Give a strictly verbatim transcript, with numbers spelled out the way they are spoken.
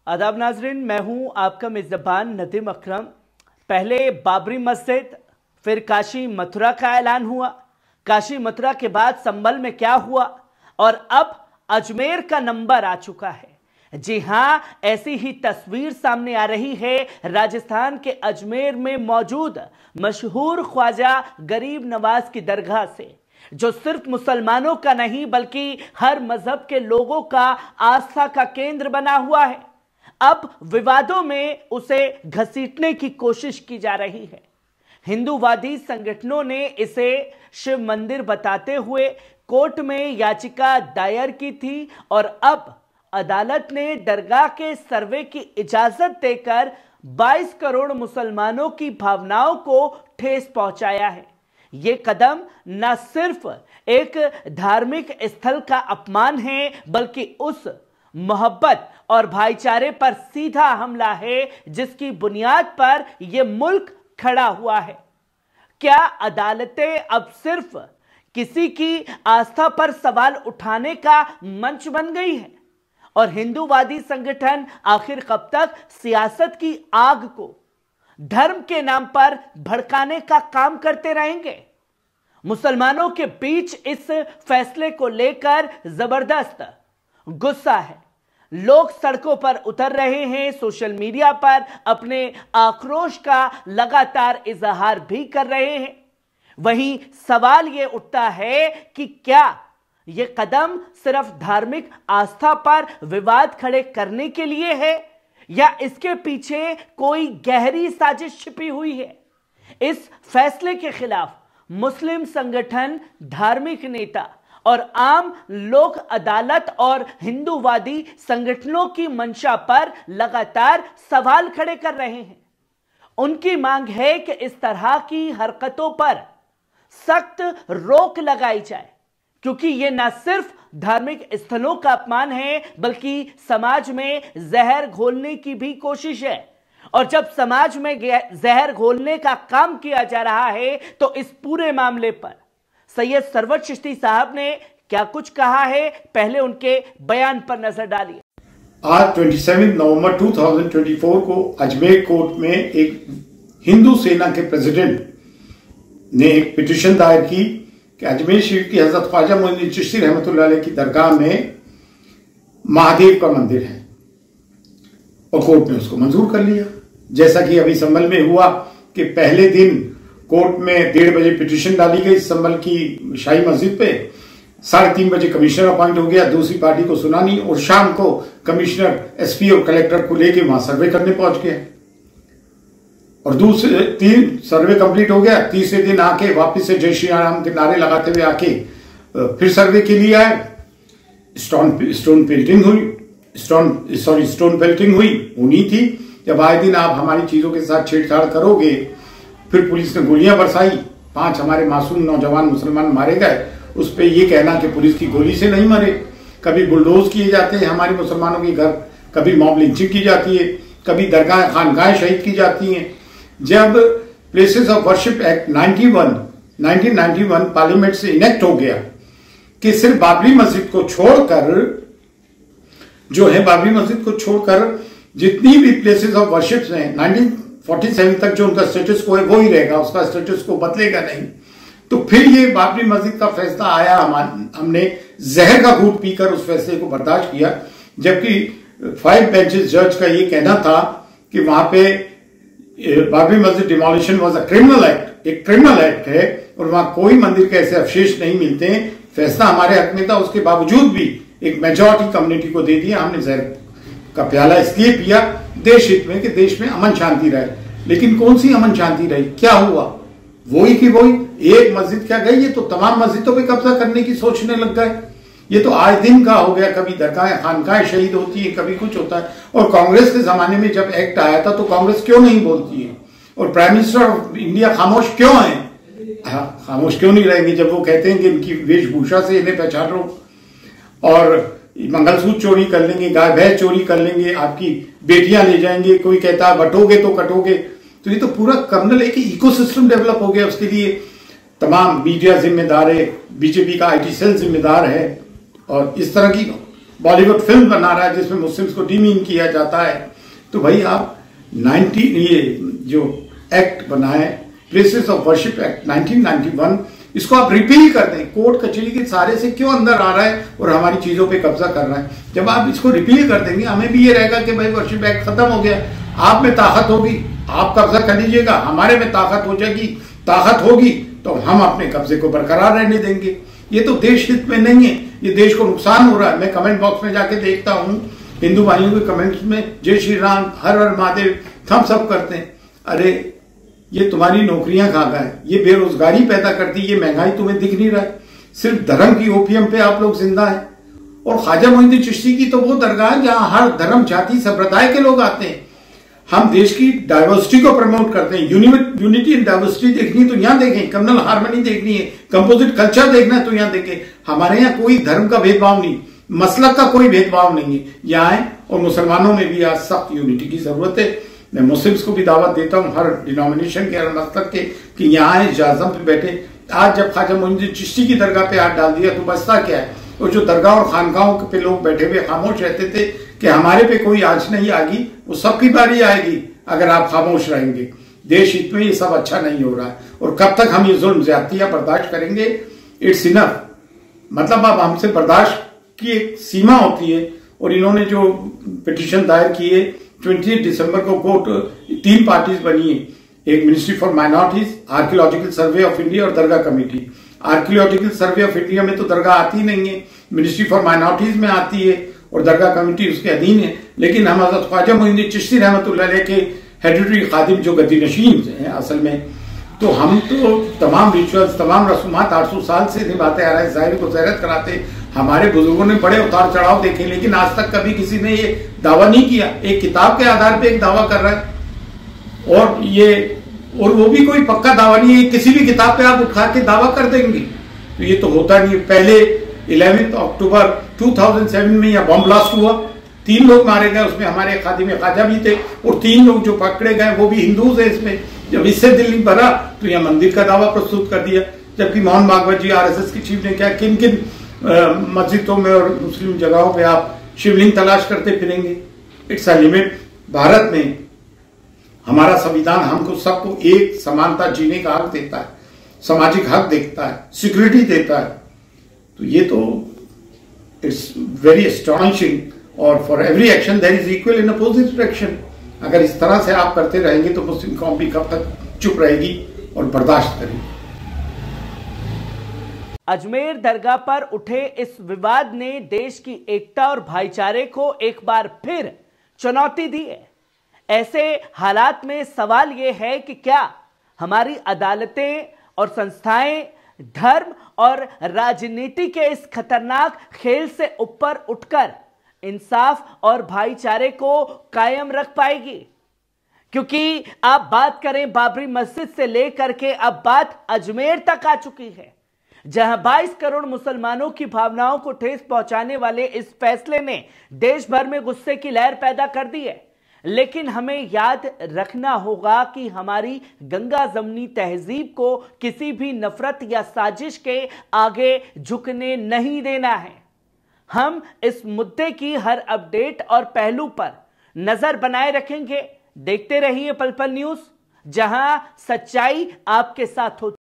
आदाब नाजरीन, मैं हूं आपका मेजबान नदीम अकरम। पहले बाबरी मस्जिद, फिर काशी मथुरा का ऐलान हुआ। काशी मथुरा के बाद संभल में क्या हुआ और अब अजमेर का नंबर आ चुका है। जी हां, ऐसी ही तस्वीर सामने आ रही है राजस्थान के अजमेर में मौजूद मशहूर ख्वाजा गरीब नवाज की दरगाह से, जो सिर्फ मुसलमानों का नहीं बल्कि हर मजहब के लोगों का आस्था का केंद्र बना हुआ है। अब विवादों में उसे घसीटने की कोशिश की जा रही है। हिंदूवादी संगठनों ने इसे शिव मंदिर बताते हुए कोर्ट में याचिका दायर की थी और अब अदालत ने दरगाह के सर्वे की इजाजत देकर बाईस करोड़ मुसलमानों की भावनाओं को ठेस पहुंचाया है। यह कदम न सिर्फ एक धार्मिक स्थल का अपमान है बल्कि उस मोहब्बत और भाईचारे पर सीधा हमला है जिसकी बुनियाद पर यह मुल्क खड़ा हुआ है। क्या अदालतें अब सिर्फ किसी की आस्था पर सवाल उठाने का मंच बन गई है और हिंदूवादी संगठन आखिर कब तक सियासत की आग को धर्म के नाम पर भड़काने का काम करते रहेंगे? मुसलमानों के बीच इस फैसले को लेकर जबरदस्त गुस्सा है। लोग सड़कों पर उतर रहे हैं, सोशल मीडिया पर अपने आक्रोश का लगातार इजहार भी कर रहे हैं। वहीं सवाल यह उठता है कि क्या यह कदम सिर्फ धार्मिक आस्था पर विवाद खड़े करने के लिए है या इसके पीछे कोई गहरी साजिश छिपी हुई है? इस फैसले के खिलाफ मुस्लिम संगठन, धार्मिक नेता और आम लोग अदालत और हिंदूवादी संगठनों की मंशा पर लगातार सवाल खड़े कर रहे हैं। उनकी मांग है कि इस तरह की हरकतों पर सख्त रोक लगाई जाए, क्योंकि यह न सिर्फ धार्मिक स्थलों का अपमान है बल्कि समाज में जहर घोलने की भी कोशिश है। और जब समाज में जहर घोलने का काम किया जा रहा है तो इस पूरे मामले पर सैयद सरवर चिश्ती साहब ने क्या कुछ कहा है, पहले उनके बयान पर नजर डालिए। आज सत्ताईस नवंबर दो हज़ार चौबीस को अजमेर कोर्ट में एक हिंदू सेना के प्रेसिडेंट ने एक पिटीशन दायर की कि अजमेर शरीफ की हजरत ख्वाजा मोइनुद्दीन चिश्ती रहमतुल्लाह अलैह की दरगाह में महादेव का मंदिर है और कोर्ट ने उसको मंजूर कर लिया। जैसा कि अभी संभल में हुआ कि पहले दिन कोर्ट में डेढ़ बजे पिटीशन डाली गई संभल की शाही मस्जिद पे, साढ़े तीन बजे कमिश्नर अपॉइंट हो गया, दूसरी पार्टी को सुनानी और शाम को कमिश्नर, एसपी और कलेक्टर को लेके वहां सर्वे करने पहुंच गया और दूसरे तीन सर्वे कंप्लीट हो गया। तीसरे दिन आके वापिस से जय श्री राम के नारे लगाते हुए आके फिर सर्वे के लिए आए। स्टोन स्टोन पेल्टिंग हुई स्टोन सॉरी स्टोन पेल्टिंग हुई होनी थी। जब आए दिन आप हमारी चीजों के साथ छेड़छाड़ करोगे, फिर पुलिस ने गोलियां बरसाई, पांच हमारे मासूम नौजवान मुसलमान मारे गए। उस पे ये कहना कि पुलिस की गोली से नहीं मरे। कभी बुलडोज किए जाते हैं हमारे मुसलमानों के घर, कभी मॉब लिंचिंग की जाती है, कभी दरगाह खानगाहें शहीद की जाती हैं। जब प्लेसेस ऑफ वर्शिप एक्ट इक्यानवे उन्नीस सौ इक्यानवे पार्लियामेंट से इनेक्ट हो गया कि सिर्फ बाबरी मस्जिद को छोड़कर जो है बाबरी मस्जिद को छोड़कर जितनी भी प्लेसेस ऑफ वर्शिप हैं उन्नीस सौ सैंतालीस तक जो उनका स्टेटस को है वो ही रहेगा, उसका स्टेटस को बदलेगा नहीं। तो फिर ये बाबरी मस्जिद का फैसला आया, हम हमने जहर का घूंट पीकर उस फैसले को बर्दाश्त किया, जबकि फाइव बेंचेस जज का ये कहना था कि वहां पे Babri Masjid demolition was a criminal act, एक क्रिमिनल एक्ट है और वहां कोई मंदिर के ऐसे अवशेष नहीं मिलते हैं। फैसला हमारे हक में था, उसके बावजूद भी एक मेजॉरिटी कम्युनिटी को दे दिया। हमने जहर का प्याला इसलिए पिया देश हित में कि देश में अमन शांति रहे। लेकिन कौन सी अमन शांति रही? क्या हुआ? वही की वही, एक मस्जिद क्या गई, ये तो तमाम मस्जिदों पे कब्जा करने की सोचने लग गए। ये तो आज दिन का हो गया, कभी दरगाहें खानगाहें शहीद होती है, कभी कुछ होता है। और कांग्रेस के जमाने में जब एक्ट आया था तो कांग्रेस क्यों नहीं बोलती है और प्राइम मिनिस्टर ऑफ इंडिया खामोश क्यों है? खामोश क्यों नहीं रहेंगे जब वो कहते हैं कि इनकी वेशभूषा से इन्हें पहचान लो और मंगलसूत्र चोरी कर लेंगे, गाय भैंस चोरी कर लेंगे, आपकी बेटियां ले जाएंगे, कोई कहता है बटोगे तो कटोगे। तो ये तो पूरा कर्नल एक इकोसिस्टम डेवलप हो गया। उसके लिए तमाम मीडिया जिम्मेदार है, बीजेपी का आईटी सेल जिम्मेदार है और इस तरह की बॉलीवुड फिल्म बना रहा है जिसमें मुस्लिम्स को डीमीन किया जाता है, तो भाई आप नाइनटीन ये जो एक्ट बनाए places of worship act nineteen ninety one, इसको आप रिपील कर दें। कोर्ट कचहरी के सारे से क्यों अंदर आ रहा है और हमारी चीजों पे कब्जा कर रहा है? जब आप इसको रिपील कर देंगे हमें भी ये रहेगा कि भाई वर्शिप एक्ट खत्म हो गया, आप में ताकत होगी, आप कब्जा कर लीजिएगा, हमारे में ताकत हो जाएगी, ताकत होगी तो हम अपने कब्जे को बरकरार रहने देंगे। ये तो देश हित में नहीं है, ये देश को नुकसान हो रहा है। मैं कमेंट बॉक्स में जाके देखता हूं हिंदू भाइयों के कमेंट्स में जय श्री राम, हर हर महादेव, थम्स अप करते हैं। अरे ये तुम्हारी नौकरियां खा गए, ये बेरोजगारी पैदा करती, ये महंगाई तुम्हें दिख नहीं रहा है, सिर्फ धर्म की ओपीएम पे आप लोग जिंदा हैं। और ख्वाजा मोइनुद्दीन चिश्ती की तो वो दरगाह है जहां हर धर्म, जाति, संप्रदाय के लोग आते हैं। हम देश की डाइवर्सिटी को प्रमोट करते हैं। यूनिटी एंड डाइवर्सिटी देखनी है तो यहां देखें, कम्युनल हार्मनी देखनी है, कंपोजिट कल्चर देखना है तो यहां देखें। हमारे यहाँ कोई धर्म का भेदभाव नहीं, मसलक का कोई भेदभाव नहीं है। यहाँ आए और मुसलमानों में भी आज सख्त यूनिटी की जरूरत है। मैं मुस्लिम्स को भी दावत देता हूं, हर डिनोमिनेशन के, हर मसलक के, कि यहाँ आए, जाजम पे बैठे। आज जब ख्वाजा मोइनुद्दीन चिश्ती की दरगाह पे हाथ डाल दिया तो बचता क्या है? और जो दरगाह और खानकाहों पे लोग बैठे हुए खामोश रहते थे कि हमारे पे कोई आंच नहीं आएगी, वो सबकी बारी आएगी अगर आप खामोश रहेंगे। देश हित में ये सब अच्छा नहीं हो रहा है और कब तक हम ये जुल्म ज्यादतियां बर्दाश्त करेंगे? It's enough. मतलब अब हमसे बर्दाश्त की एक सीमा होती है। और इन्होंने जो पिटीशन दायर की है ट्वेंटी दिसंबर को, कोर्ट तीन पार्टीज बनी है, एक ministry for minorities, archaeological survey of India और दरगाह committee. Archaeological survey of India में तो दरगाह आती नहीं है, मिनिस्ट्री फॉर माइनॉरिटीज में आती है और दरगाह कमेटी उसके अधीन है। लेकिन हम हज़रत ख्वाजा मोइनुद्दीन चिश्ती रहमतुल्लाह अलैह के हेरिडिटरी खादिम जो गद्दी नशीन हैं असल में, तो हम तो तमाम रिचुअल्स, तमाम रसूमात आठ सौ साल से निभाते आ रहे हैं, जाहिर को ज़ैरत कराते। हमारे बुजुर्गों ने बड़े उतार चढ़ाव देखे, लेकिन आज तक कभी किसी ने ये दावा नहीं किया। एक किताब के आधार पे एक दावा कर रहा है और ये और वो भी कोई पक्का दावा नहीं है, किसी भी किताब पे आप उठा के दावा कर देंगे, तो ये तो होता नहीं है। पहले ग्यारह अक्टूबर दो हज़ार सात में यह बम ब्लास्ट हुआ, तीन लोग मारे गए, उसमें हमारे खादिम ख्वाजा भी थे और तीन लोग जो पकड़े गए वो भी हिंदू थे। इसमें जब इससे दिल नहीं भरा तो यह मंदिर का दावा प्रस्तुत कर दिया। जबकि मोहन भागवत जी आरएसएस की चीफ ने क्या, किन किन मस्जिदों में और मुस्लिम जगहों पे आप शिवलिंग तलाश करते फिरेंगे? It's a limit. भारत में हमारा संविधान हमको सबको एक समानता जीने का हक देता है, सामाजिक हक देता है, सिक्योरिटी देता है। तो ये तो इट्स वेरी एस्टॉनिशिंग। और for every action there is equal in opposite direction. अगर इस तरह से आप करते रहेंगे तो मुस्लिम कौम भी कब तक चुप रहेगी और बर्दाश्त करेगी? अजमेर दरगाह पर उठे इस विवाद ने देश की एकता और भाईचारे को एक बार फिर चुनौती दी है। ऐसे हालात में सवाल यह है कि क्या हमारी अदालतें और संस्थाएं धर्म और राजनीति के इस खतरनाक खेल से ऊपर उठकर इंसाफ और भाईचारे को कायम रख पाएगी? क्योंकि आप बात करें बाबरी मस्जिद से लेकर के अब बात अजमेर तक आ चुकी है, जहां बाईस करोड़ मुसलमानों की भावनाओं को ठेस पहुंचाने वाले इस फैसले ने देश भर में गुस्से की लहर पैदा कर दी है। लेकिन हमें याद रखना होगा कि हमारी गंगा जमनी तहजीब को किसी भी नफरत या साजिश के आगे झुकने नहीं देना है। हम इस मुद्दे की हर अपडेट और पहलू पर नजर बनाए रखेंगे। देखते रहिए पल पल न्यूज, जहां सच्चाई आपके साथ होती